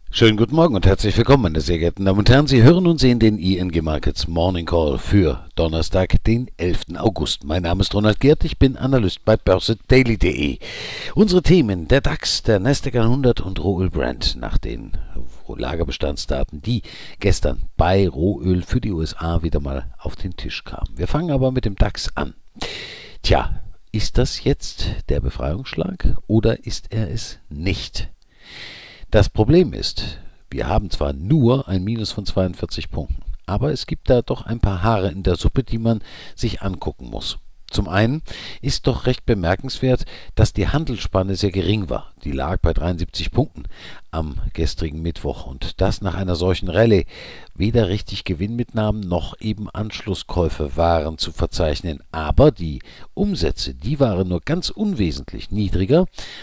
Schönen guten Morgen und herzlich willkommen, meine sehr geehrten Damen und Herren. Sie hören und sehen den ING Markets Morning Call für Donnerstag, den 11. August. Mein Name ist Ronald Gerd, ich bin Analyst bei börsedaily.de. Unsere Themen: der DAX, der Nasdaq 100 und Rohöl Brent nach den Lagerbestandsdaten, die gestern bei Rohöl für die USA wieder mal auf den Tisch kamen. Wir fangen aber mit dem DAX an. Tja, ist das jetzt der Befreiungsschlag oder ist er es nicht? Das Problem ist, wir haben zwar nur ein Minus von 42 Punkten, aber es gibt da doch ein paar Haare in der Suppe, die man sich angucken muss. Zum einen ist doch recht bemerkenswert, dass die Handelsspanne sehr gering war. Die lag bei 73 Punkten am gestrigen Mittwoch und das nach einer solchen Rallye. Weder richtig Gewinnmitnahmen noch eben Anschlusskäufe waren zu verzeichnen, aber die Umsätze, die waren nur ganz unwesentlich niedriger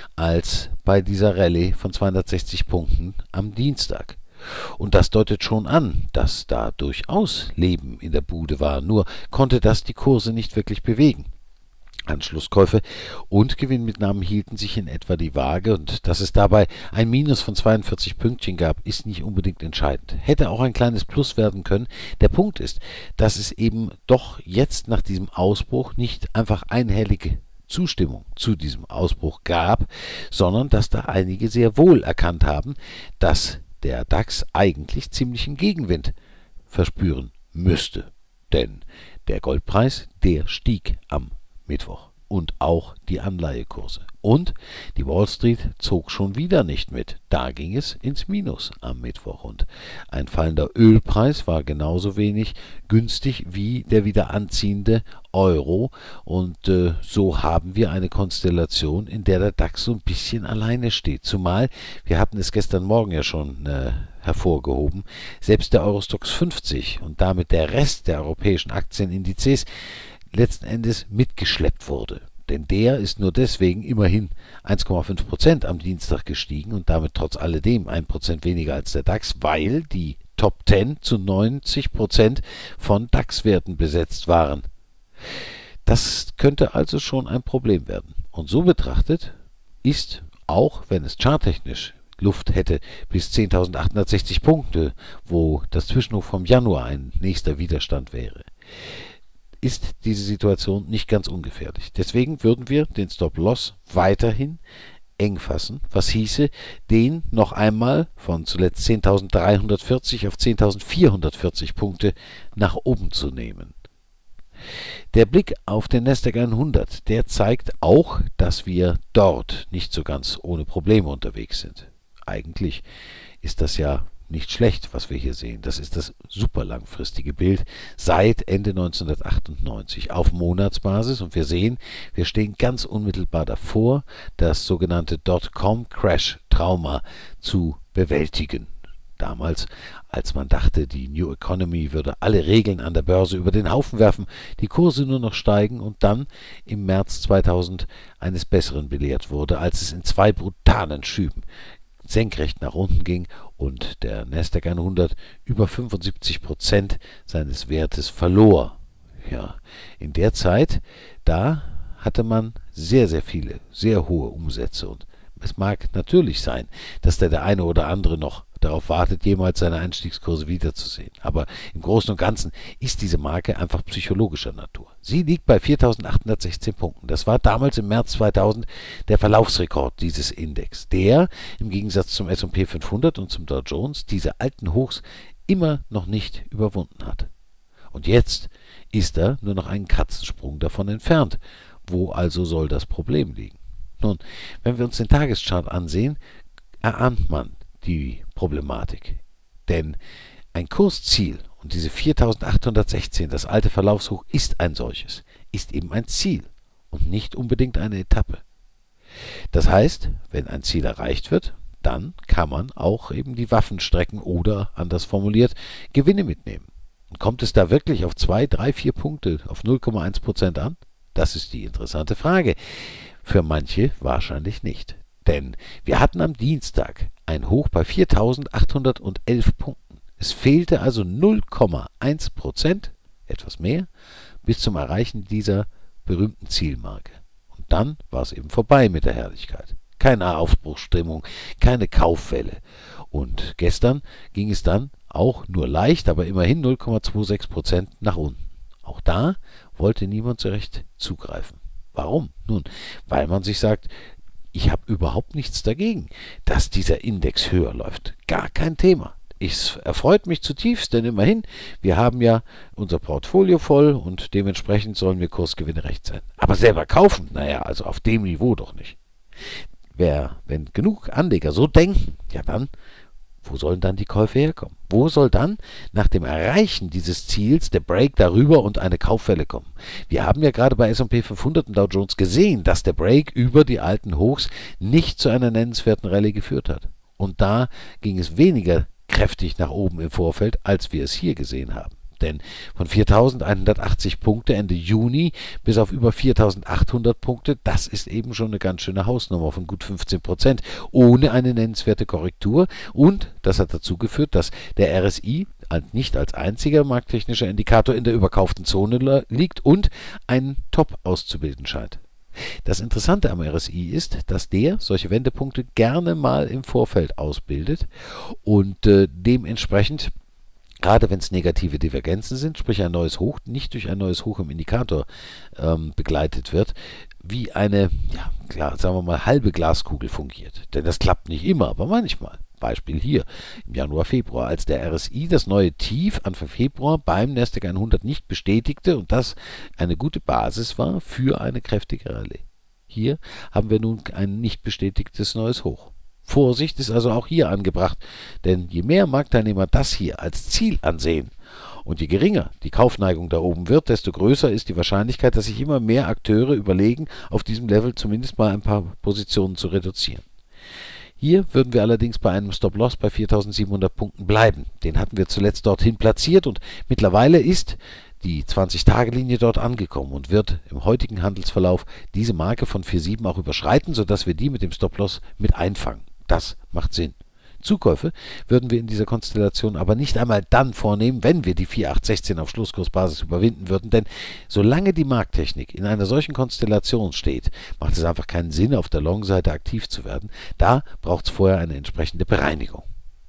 als bei dieser Rallye von 260 Punkten am Dienstag. Und das deutet schon an, dass da durchaus Leben in der Bude war, nur konnte das die Kurse nicht wirklich bewegen. Anschlusskäufe und Gewinnmitnahmen hielten sich in etwa die Waage und dass es dabei ein Minus von 42 Pünktchen gab, ist nicht unbedingt entscheidend. Hätte auch ein kleines Plus werden können. Der Punkt ist, dass es eben doch jetzt nach diesem Ausbruch nicht einfach einhellige Zustimmung zu diesem Ausbruch gab, sondern dass da einige sehr wohl erkannt haben, dass der DAX eigentlich ziemlichen Gegenwind verspüren müsste. Denn der Goldpreis, der stieg am Mittwoch und auch die Anleihekurse. Und die Wall Street zog schon wieder nicht mit. Da ging es ins Minus am Mittwoch. Und ein fallender Ölpreis war genauso wenig günstig wie der wieder anziehende Euro. Und so haben wir eine Konstellation, in der der DAX so ein bisschen alleine steht. Zumal, wir hatten es gestern Morgen ja schon hervorgehoben, selbst der Eurostoxx 50 und damit der Rest der europäischen Aktienindizes letzten Endes mitgeschleppt wurde. Denn der ist nur deswegen immerhin 1,5% am Dienstag gestiegen und damit trotz alledem 1% weniger als der DAX, weil die Top 10 zu 90% von DAX-Werten besetzt waren. Das könnte also schon ein Problem werden. Und so betrachtet ist, auch wenn es charttechnisch Luft hätte bis 10.860 Punkte, wo das Zwischenhoch vom Januar ein nächster Widerstand wäre, ist diese Situation nicht ganz ungefährlich. Deswegen würden wir den Stop-Loss weiterhin eng fassen, was hieße, den noch einmal von zuletzt 10.340 auf 10.440 Punkte nach oben zu nehmen. Der Blick auf den Nasdaq 100, der zeigt auch, dass wir dort nicht so ganz ohne Probleme unterwegs sind. Eigentlich ist das ja nicht schlecht, was wir hier sehen. Das ist das super langfristige Bild seit Ende 1998 auf Monatsbasis und wir sehen, wir stehen ganz unmittelbar davor, das sogenannte Dotcom-Crash-Trauma zu bewältigen. Damals, als man dachte, die New Economy würde alle Regeln an der Börse über den Haufen werfen, die Kurse nur noch steigen und dann im März 2000 eines Besseren belehrt wurde, als es in zwei brutalen Schüben senkrecht nach unten ging und der Nasdaq 100 über 75% seines Wertes verlor. Ja, in der Zeit, da hatte man sehr, sehr viele, sehr hohe Umsätze und es mag natürlich sein, dass der eine oder andere noch darauf wartet, jemals seine Einstiegskurse wiederzusehen. Aber im Großen und Ganzen ist diese Marke einfach psychologischer Natur. Sie liegt bei 4.816 Punkten. Das war damals im März 2000 der Verlaufsrekord dieses Index, der im Gegensatz zum S&P 500 und zum Dow Jones diese alten Hochs immer noch nicht überwunden hat. Und jetzt ist er nur noch einen Katzensprung davon entfernt. Wo also soll das Problem liegen? Nun, wenn wir uns den Tageschart ansehen, erahnt man die Problematik. Denn ein Kursziel, und diese 4.816, das alte Verlaufshoch, ist ein solches, ist eben ein Ziel und nicht unbedingt eine Etappe. Das heißt, wenn ein Ziel erreicht wird, dann kann man auch eben die Waffen strecken oder, anders formuliert, Gewinne mitnehmen. Und kommt es da wirklich auf 2, 3, 4 Punkte, auf 0,1% an? Das ist die interessante Frage. Für manche wahrscheinlich nicht. Denn wir hatten am Dienstag ein Hoch bei 4.811 Punkten. Es fehlte also 0,1%, etwas mehr, bis zum Erreichen dieser berühmten Zielmarke. Und dann war es eben vorbei mit der Herrlichkeit. Keine Aufbruchsstimmung, keine Kaufwelle. Und gestern ging es dann auch nur leicht, aber immerhin 0,26% nach unten. Auch da wollte niemand so recht zugreifen. Warum? Nun, weil man sich sagt, ich habe überhaupt nichts dagegen, dass dieser Index höher läuft. Gar kein Thema. Es erfreut mich zutiefst, denn immerhin, wir haben ja unser Portfolio voll und dementsprechend sollen wir kursgewinnerecht sein. Aber selber kaufen, naja, also auf dem Niveau doch nicht. Wenn genug Anleger so denken, ja dann, wo sollen dann die Käufe herkommen? Wo soll dann nach dem Erreichen dieses Ziels der Break darüber und eine Kauffälle kommen? Wir haben ja gerade bei S&P 500 und Dow Jones gesehen, dass der Break über die alten Hochs nicht zu einer nennenswerten Rallye geführt hat. Und da ging es weniger kräftig nach oben im Vorfeld, als wir es hier gesehen haben. Denn von 4.180 Punkte Ende Juni bis auf über 4.800 Punkte, das ist eben schon eine ganz schöne Hausnummer von gut 15%, ohne eine nennenswerte Korrektur. Und das hat dazu geführt, dass der RSI nicht als einziger markttechnischer Indikator in der überkauften Zone liegt und einen Top auszubilden scheint. Das Interessante am RSI ist, dass der solche Wendepunkte gerne mal im Vorfeld ausbildet und dementsprechend, gerade wenn es negative Divergenzen sind, sprich ein neues Hoch, nicht durch ein neues Hoch im Indikator begleitet wird, wie eine, ja klar, sagen wir mal, halbe Glaskugel fungiert. Denn das klappt nicht immer, aber manchmal. Beispiel hier im Januar, Februar, als der RSI das neue Tief Anfang Februar beim Nasdaq 100 nicht bestätigte und das eine gute Basis war für eine kräftige Rallye. Hier haben wir nun ein nicht bestätigtes neues Hoch. Vorsicht ist also auch hier angebracht, denn je mehr Marktteilnehmer das hier als Ziel ansehen und je geringer die Kaufneigung da oben wird, desto größer ist die Wahrscheinlichkeit, dass sich immer mehr Akteure überlegen, auf diesem Level zumindest mal ein paar Positionen zu reduzieren. Hier würden wir allerdings bei einem Stop-Loss bei 4.700 Punkten bleiben. Den hatten wir zuletzt dorthin platziert und mittlerweile ist die 20-Tage-Linie dort angekommen und wird im heutigen Handelsverlauf diese Marke von 4.7 auch überschreiten, sodass wir die mit dem Stop-Loss mit einfangen. Das macht Sinn. Zukäufe würden wir in dieser Konstellation aber nicht einmal dann vornehmen, wenn wir die 4.816 auf Schlusskursbasis überwinden würden, denn solange die Markttechnik in einer solchen Konstellation steht, macht es einfach keinen Sinn, auf der Long-Seite aktiv zu werden. Da braucht es vorher eine entsprechende Bereinigung.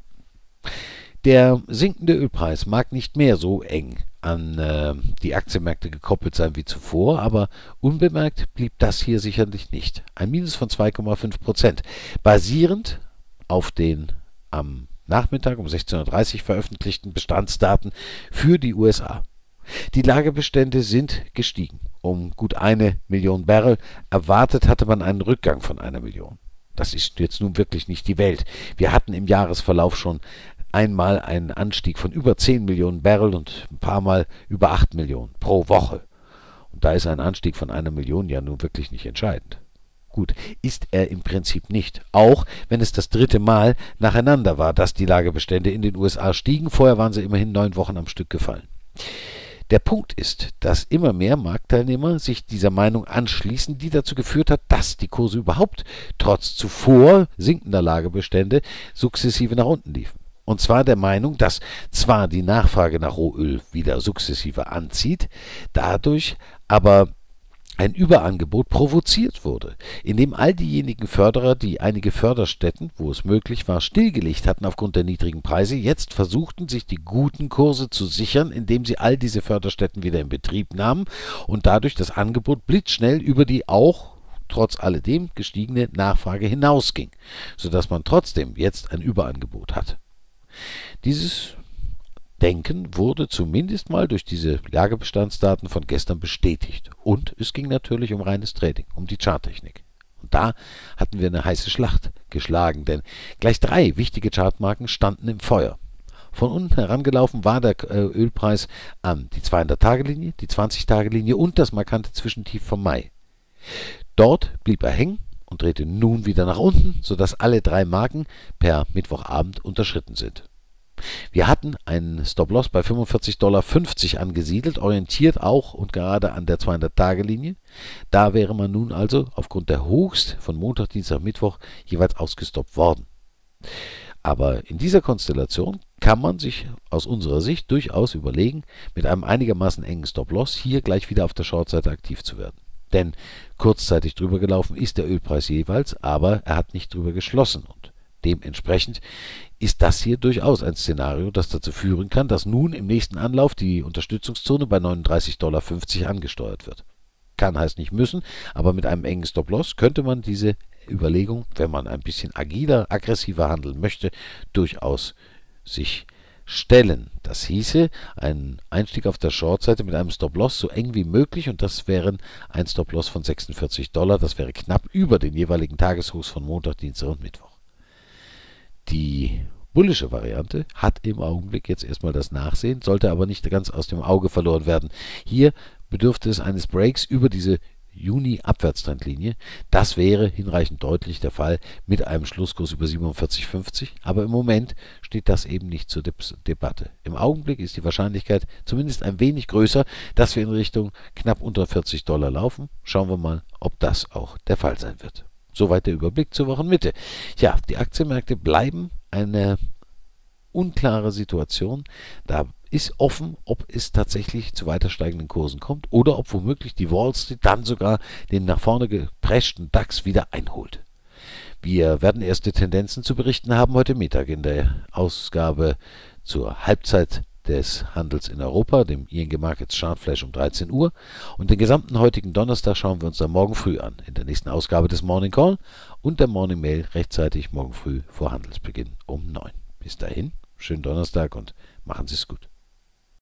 Der sinkende Ölpreis mag nicht mehr so eng an die Aktienmärkte gekoppelt sein wie zuvor, aber unbemerkt blieb das hier sicherlich nicht. Ein Minus von 2,5%, basierend auf den am Nachmittag um 16:30 Uhr veröffentlichten Bestandsdaten für die USA. Die Lagerbestände sind gestiegen um gut 1 Million Barrel. Erwartet hatte man einen Rückgang von 1 Million. Das ist jetzt nun wirklich nicht die Welt. Wir hatten im Jahresverlauf schon einmal einen Anstieg von über 10 Millionen Barrel und ein paar Mal über 8 Millionen pro Woche. Und da ist ein Anstieg von 1 Million ja nun wirklich nicht entscheidend. Gut, ist er im Prinzip nicht. Auch wenn es das dritte Mal nacheinander war, dass die Lagerbestände in den USA stiegen. Vorher waren sie immerhin 9 Wochen am Stück gefallen. Der Punkt ist, dass immer mehr Marktteilnehmer sich dieser Meinung anschließen, die dazu geführt hat, dass die Kurse überhaupt trotz zuvor sinkender Lagerbestände sukzessive nach unten liefen. Und zwar der Meinung, dass zwar die Nachfrage nach Rohöl wieder sukzessive anzieht, dadurch aber ein Überangebot provoziert wurde, indem all diejenigen Förderer, die einige Förderstätten, wo es möglich war, stillgelegt hatten aufgrund der niedrigen Preise, jetzt versuchten, sich die guten Kurse zu sichern, indem sie all diese Förderstätten wieder in Betrieb nahmen und dadurch das Angebot blitzschnell über die auch trotz alledem gestiegene Nachfrage hinausging, sodass man trotzdem jetzt ein Überangebot hat. Dieses Denken wurde zumindest mal durch diese Lagerbestandsdaten von gestern bestätigt. Und es ging natürlich um reines Trading, um die Charttechnik. Und da hatten wir eine heiße Schlacht geschlagen, denn gleich 3 wichtige Chartmarken standen im Feuer. Von unten herangelaufen war der Ölpreis an die 200-Tage-Linie, die 20-Tage-Linie und das markante Zwischentief vom Mai. Dort blieb er hängen und drehte nun wieder nach unten, sodass alle 3 Marken per Mittwochabend unterschritten sind. Wir hatten einen Stop-Loss bei 45,50 $ angesiedelt, orientiert auch und gerade an der 200-Tage-Linie. Da wäre man nun also aufgrund der Hochs von Montag, Dienstag, Mittwoch jeweils ausgestoppt worden. Aber in dieser Konstellation kann man sich aus unserer Sicht durchaus überlegen, mit einem einigermaßen engen Stop-Loss hier gleich wieder auf der Short-Seite aktiv zu werden. Denn kurzzeitig drüber gelaufen ist der Ölpreis jeweils, aber er hat nicht drüber geschlossen und Dementsprechend ist das hier durchaus ein Szenario, das dazu führen kann, dass nun im nächsten Anlauf die Unterstützungszone bei 39,50 $ angesteuert wird. Kann, heißt nicht müssen, aber mit einem engen Stop-Loss könnte man diese Überlegung, wenn man ein bisschen agiler, aggressiver handeln möchte, durchaus sich stellen. Das hieße, ein Einstieg auf der Short-Seite mit einem Stop-Loss so eng wie möglich, und das wären ein Stop-Loss von 46 $, das wäre knapp über den jeweiligen Tageshochs von Montag, Dienstag und Mittwoch. Die bullische Variante hat im Augenblick jetzt erstmal das Nachsehen, sollte aber nicht ganz aus dem Auge verloren werden. Hier bedürfte es eines Breaks über diese Juni-Abwärtstrendlinie. Das wäre hinreichend deutlich der Fall mit einem Schlusskurs über 47,50, aber im Moment steht das eben nicht zur Debatte. Im Augenblick ist die Wahrscheinlichkeit zumindest ein wenig größer, dass wir in Richtung knapp unter 40 $ laufen. Schauen wir mal, ob das auch der Fall sein wird. Soweit der Überblick zur Wochenmitte. Ja, die Aktienmärkte bleiben eine unklare Situation. Da ist offen, ob es tatsächlich zu weiter steigenden Kursen kommt oder ob womöglich die Wall Street dann sogar den nach vorne gepreschten DAX wieder einholt. Wir werden erste Tendenzen zu berichten haben heute Mittag in der Ausgabe zur Halbzeit des Handels in Europa, dem ING Markets Chartflash um 13 Uhr. Und den gesamten heutigen Donnerstag schauen wir uns dann morgen früh an, in der nächsten Ausgabe des Morning Call und der Morning Mail rechtzeitig morgen früh vor Handelsbeginn um 9. Bis dahin, schönen Donnerstag und machen Sie es gut.